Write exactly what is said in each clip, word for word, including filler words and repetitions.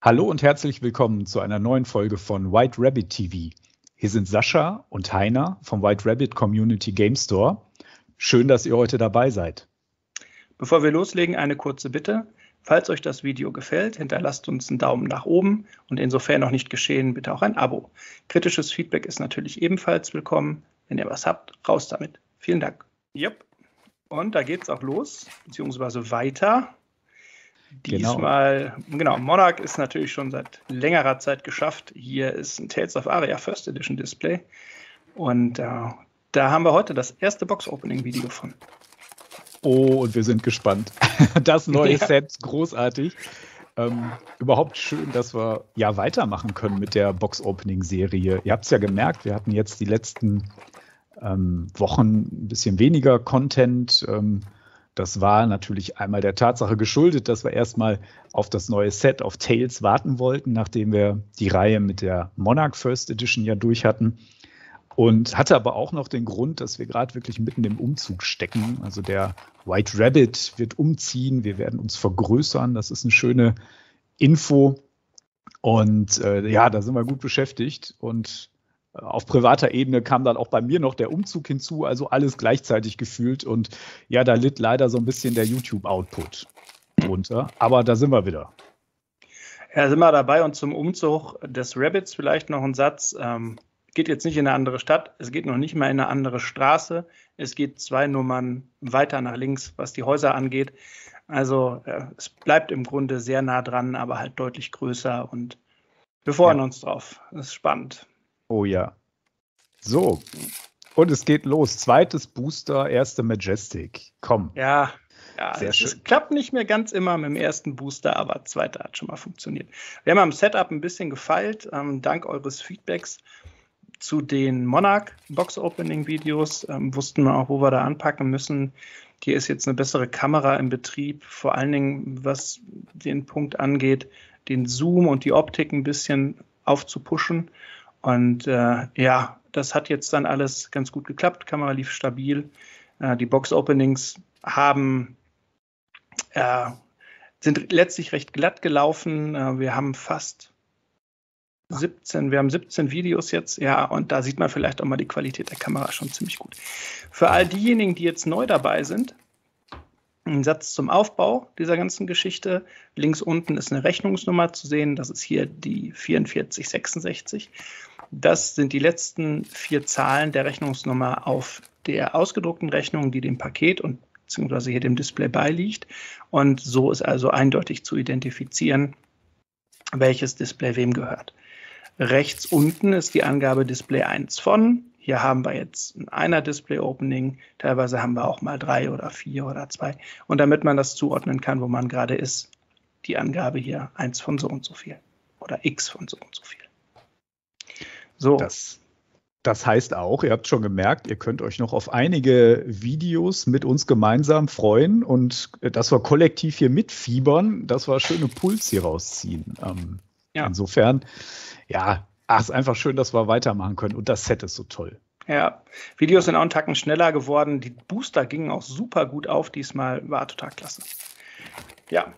Hallo und herzlich willkommen zu einer neuen Folge von White Rabbit T V. Hier sind Sascha und Heiner vom White Rabbit Community Game Store. Schön, dass ihr heute dabei seid. Bevor wir loslegen, eine kurze Bitte. Falls euch das Video gefällt, hinterlasst uns einen Daumen nach oben und insofern noch nicht geschehen, bitte auch ein Abo. Kritisches Feedback ist natürlich ebenfalls willkommen. Wenn ihr was habt, raus damit. Vielen Dank. Yep. Und da geht's auch los, beziehungsweise weiter. Diesmal, genau. genau, Monarch ist natürlich schon seit längerer Zeit geschafft. Hier ist ein Tales of Aria First Edition Display. Und äh, da haben wir heute das erste Box-Opening-Video von. Oh, und wir sind gespannt. Das neue Ja. Set, großartig. Ähm, überhaupt schön, dass wir ja weitermachen können mit der Box-Opening-Serie. Ihr habt es ja gemerkt, wir hatten jetzt die letzten ähm, Wochen ein bisschen weniger Content. Ähm, das war natürlich einmal der Tatsache geschuldet, dass wir erstmal auf das neue Set, auf Tales warten wollten, nachdem wir die Reihe mit der Monarch First Edition ja durch hatten. Und hatte aber auch noch den Grund, dass wir gerade wirklich mitten im Umzug stecken. Also der White Rabbit wird umziehen, wir werden uns vergrößern. Das ist eine schöne Info. Und äh, ja, da sind wir gut beschäftigt. Und äh, auf privater Ebene kam dann auch bei mir noch der Umzug hinzu. Also alles gleichzeitig gefühlt. Und ja, da litt leider so ein bisschen der YouTube-Output runter. Aber da sind wir wieder. Ja, sind wir dabei. Und zum Umzug des Rabbits vielleicht noch ein Satz. Ähm Geht jetzt nicht in eine andere Stadt, es geht noch nicht mal in eine andere Straße, es geht zwei Nummern weiter nach links, was die Häuser angeht. Also äh, es bleibt im Grunde sehr nah dran, aber halt deutlich größer und wir freuen ja. uns drauf. Das ist spannend. Oh ja. So, und es geht los. Zweites Booster, erste Majestic. Komm. Ja, ja sehr es schön. Ist, klappt nicht mehr ganz immer mit dem ersten Booster, aber zweiter hat schon mal funktioniert. Wir haben am Setup ein bisschen gefeilt, ähm, dank eures Feedbacks. Zu den Monarch-Box-Opening-Videos ähm, wussten wir auch, wo wir da anpacken müssen. Hier ist jetzt eine bessere Kamera im Betrieb, vor allen Dingen, was den Punkt angeht, den Zoom und die Optik ein bisschen aufzupushen. Und äh, ja, das hat jetzt dann alles ganz gut geklappt. Kamera lief stabil. Äh, die Box-Openings haben, äh, sind letztlich recht glatt gelaufen. Äh, wir haben fast siebzehn, wir haben siebzehn Videos jetzt, ja, und da sieht man vielleicht auch mal die Qualität der Kamera schon ziemlich gut. Für all diejenigen, die jetzt neu dabei sind, ein Satz zum Aufbau dieser ganzen Geschichte. Links unten ist eine Rechnungsnummer zu sehen, das ist hier die vierundvierzig sechsundsechzig. Das sind die letzten vier Zahlen der Rechnungsnummer auf der ausgedruckten Rechnung, die dem Paket und beziehungsweise hier dem Display beiliegt. Und so ist also eindeutig zu identifizieren, welches Display wem gehört. Rechts unten ist die Angabe Display eins von. Hier haben wir jetzt ein Einer-Display-Opening. Teilweise haben wir auch mal drei oder vier oder zwei. Und damit man das zuordnen kann, wo man gerade ist, die Angabe hier eins von so und so viel. Oder X von so und so viel. So. Das, das heißt auch, ihr habt schon gemerkt, ihr könnt euch noch auf einige Videos mit uns gemeinsam freuen und dass wir kollektiv hier mitfiebern, dass wir schöne Puls hier rausziehen. Ähm, ja. Insofern, ja, ach, ist einfach schön, dass wir weitermachen können und das Set ist so toll. Ja, Videos sind auch einen Tacken schneller geworden. Die Booster gingen auch super gut auf diesmal, war total klasse. Ja.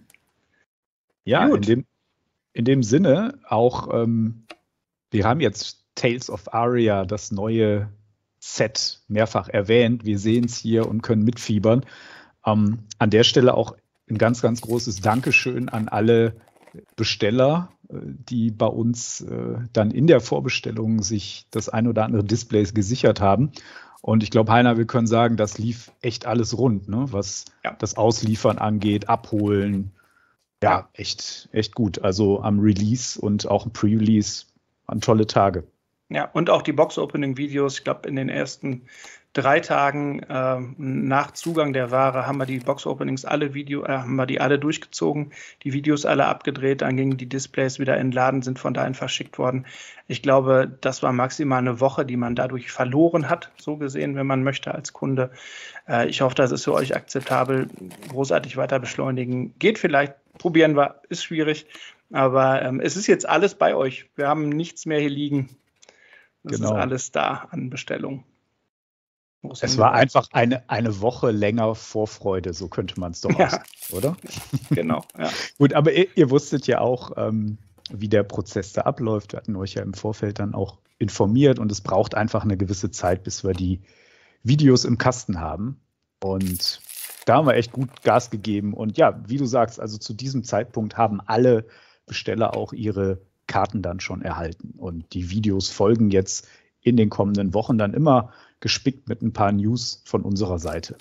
Ja, in dem, in dem Sinne auch, ähm, wir haben jetzt Tales of Aria, das neue Set, mehrfach erwähnt. Wir sehen es hier und können mitfiebern. Ähm, an der Stelle auch ein ganz, ganz großes Dankeschön an alle Besteller, die bei uns äh, dann in der Vorbestellung sich das ein oder andere Displays gesichert haben. Und ich glaube, Heiner, wir können sagen, das lief echt alles rund, ne? Was ja. das Ausliefern angeht, abholen. Ja, ja, echt, echt gut. Also am Release und auch im Pre-Release waren tolle Tage. Ja, und auch die Box-Opening-Videos, ich glaube, in den ersten drei Tagen äh, nach Zugang der Ware haben wir die Box-Openings alle Video, äh, haben wir die alle durchgezogen, die Videos alle abgedreht, dann gingen die Displays wieder in den Laden, sind von dahin verschickt worden. Ich glaube, das war maximal eine Woche, die man dadurch verloren hat, so gesehen, wenn man möchte als Kunde. Äh, ich hoffe, das ist für euch akzeptabel. Großartig weiter beschleunigen geht vielleicht, probieren wir, ist schwierig, aber ähm, es ist jetzt alles bei euch. Wir haben nichts mehr hier liegen. Das genau. ist alles da an Bestellung. Es war einfach eine, eine Woche länger Vorfreude, so könnte man es doch ja. ausdrücken, oder? Genau, ja. Gut, aber ihr, ihr wusstet ja auch, ähm, wie der Prozess da abläuft. Wir hatten euch ja im Vorfeld dann auch informiert und es braucht einfach eine gewisse Zeit, bis wir die Videos im Kasten haben. Und da haben wir echt gut Gas gegeben. Und ja, wie du sagst, also zu diesem Zeitpunkt haben alle Besteller auch ihre Karten dann schon erhalten. Und die Videos folgen jetzt in den kommenden Wochen dann immer gespickt mit ein paar News von unserer Seite.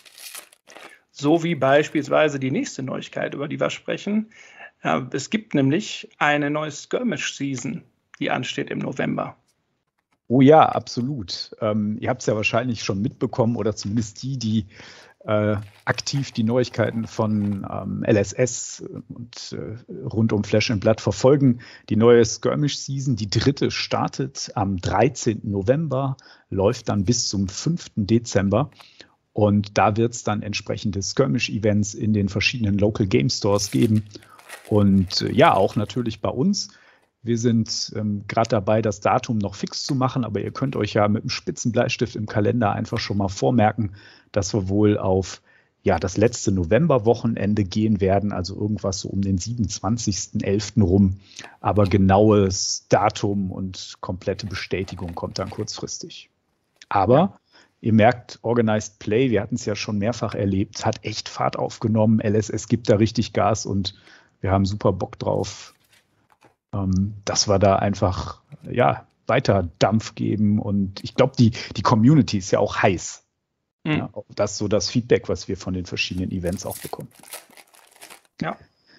So wie beispielsweise die nächste Neuigkeit, über die wir sprechen. Es gibt nämlich eine neue Skirmish-Season, die ansteht im November. Oh ja, absolut. Ähm, ihr habt es ja wahrscheinlich schon mitbekommen oder zumindest die, die äh, aktiv die Neuigkeiten von ähm, L S S und äh, rund um Flesh and Blood verfolgen. Die neue Skirmish-Season, die dritte, startet am dreizehnten November, läuft dann bis zum fünften Dezember. Und da wird es dann entsprechende Skirmish-Events in den verschiedenen Local Game Stores geben. Und äh, ja, auch natürlich bei uns. Wir sind ähm, gerade dabei, das Datum noch fix zu machen, aber ihr könnt euch ja mit einem spitzen Bleistift im Kalender einfach schon mal vormerken, dass wir wohl auf ja, das letzte Novemberwochenende gehen werden, also irgendwas so um den siebenundzwanzigsten elften rum. Aber genaues Datum und komplette Bestätigung kommt dann kurzfristig. Aber ja. Ihr merkt, Organized Play, wir hatten es ja schon mehrfach erlebt, hat echt Fahrt aufgenommen. L S S gibt da richtig Gas und wir haben super Bock drauf, ähm, dass wir da einfach ja, weiter Dampf geben. Und ich glaube, die, die Community ist ja auch heiß. Mhm. Ja, das ist so das Feedback, was wir von den verschiedenen Events auch bekommen. Ja.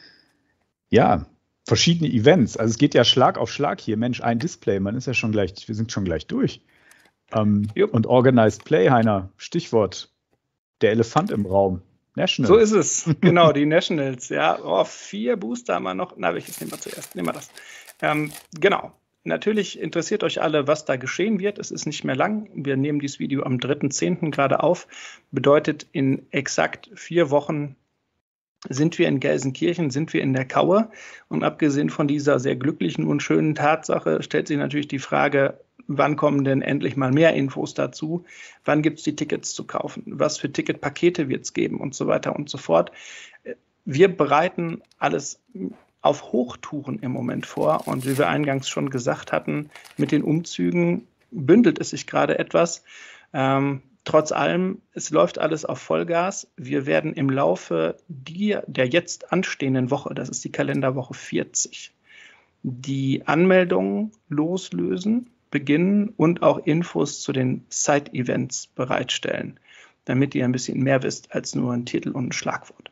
Ja, verschiedene Events. Also es geht ja Schlag auf Schlag hier. Mensch, ein Display, man ist ja schon gleich, wir sind schon gleich durch. Ähm, und Organized Play, Heiner, Stichwort, der Elefant im Raum. Nationals. So ist es, genau, die Nationals. Ja, oh, vier Booster haben wir noch. Na, welches nehmen wir zuerst? Nehmen wir das. Ähm, genau. Natürlich interessiert euch alle, was da geschehen wird. Es ist nicht mehr lang. Wir nehmen dieses Video am dritten zehnten gerade auf. Bedeutet, in exakt vier Wochen sind wir in Gelsenkirchen, sind wir in der Kaue. Und abgesehen von dieser sehr glücklichen und schönen Tatsache stellt sich natürlich die Frage, wann kommen denn endlich mal mehr Infos dazu? Wann gibt es die Tickets zu kaufen? Was für Ticketpakete wird es geben? Und so weiter und so fort. Wir bereiten alles auf Hochtouren im Moment vor. Und wie wir eingangs schon gesagt hatten, mit den Umzügen bündelt es sich gerade etwas. Ähm, trotz allem, es läuft alles auf Vollgas. Wir werden im Laufe die, der jetzt anstehenden Woche, das ist die Kalenderwoche vierzig, die Anmeldungen loslösen, beginnen und auch Infos zu den Side-Events bereitstellen, damit ihr ein bisschen mehr wisst als nur ein Titel und ein Schlagwort.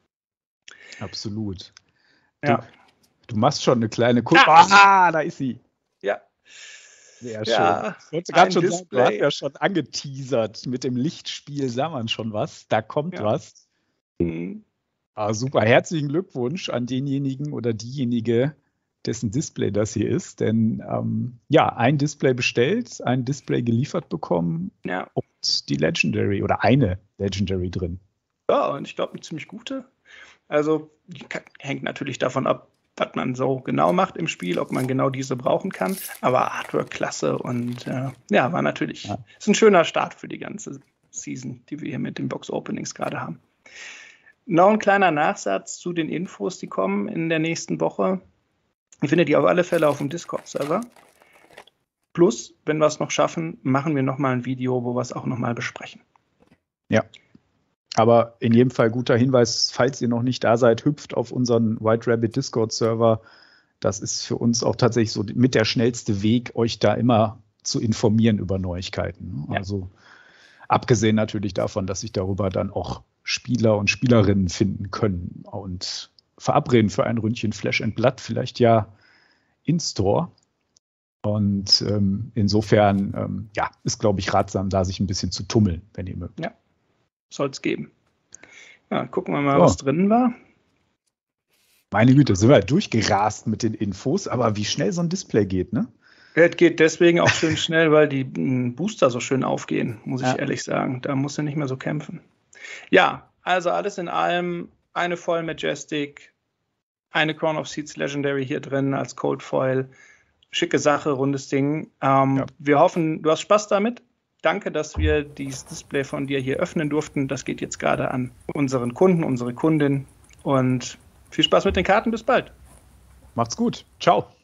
Absolut. Ja. Du, du machst schon eine kleine Kurve. Ah, da ist sie. Ja. Sehr schön. Ja, ich wollte gerade schon sagen, du hast ja schon angeteasert. Mit dem Lichtspiel sah man schon was. Da kommt ja. was. Mhm. Ah, super. Herzlichen Glückwunsch an denjenigen oder diejenige, dessen Display das hier ist. Denn ähm, ja, ein Display bestellt, ein Display geliefert bekommen ja. und die Legendary oder eine Legendary drin. Ja, und ich glaube, eine ziemlich gute. Also die hängt natürlich davon ab, was man so genau macht im Spiel, ob man genau diese brauchen kann. Aber Artwork klasse und äh, ja, war natürlich ja. ist ein schöner Start für die ganze Season, die wir hier mit den Box-Openings gerade haben. Noch ein kleiner Nachsatz zu den Infos, die kommen in der nächsten Woche. Ihr findet die auf alle Fälle auf dem Discord-Server. Plus, wenn wir es noch schaffen, machen wir nochmal ein Video, wo wir es auch nochmal besprechen. Ja. Aber in jedem Fall guter Hinweis, falls ihr noch nicht da seid, hüpft auf unseren White Rabbit Discord-Server. Das ist für uns auch tatsächlich so mit der schnellste Weg, euch da immer zu informieren über Neuigkeiten. Ja. Also abgesehen natürlich davon, dass sich darüber dann auch Spieler und Spielerinnen finden können und verabreden für ein Ründchen Flesh and Blood, vielleicht ja in Store. Und ähm, insofern ähm, ja, ist, glaube ich, ratsam, da sich ein bisschen zu tummeln, wenn ihr mögt. Ja. Soll es geben. Ja, gucken wir mal, so. was drin war. Meine Güte, sind wir durchgerast mit den Infos, aber wie schnell so ein Display geht, ne? Es geht deswegen auch schön schnell, weil die m, Booster so schön aufgehen, muss ich ja. ehrlich sagen. Da musst du nicht mehr so kämpfen. Ja, also alles in allem eine Foil Majestic, eine Crown of Seeds Legendary hier drin als Cold Foil. Schicke Sache, rundes Ding. Ähm, ja. Wir hoffen, du hast Spaß damit. danke, dass wir dieses Display von dir hier öffnen durften. Das geht jetzt gerade an unseren Kunden, unsere Kundin. Und viel Spaß mit den Karten. Bis bald. Macht's gut. Ciao.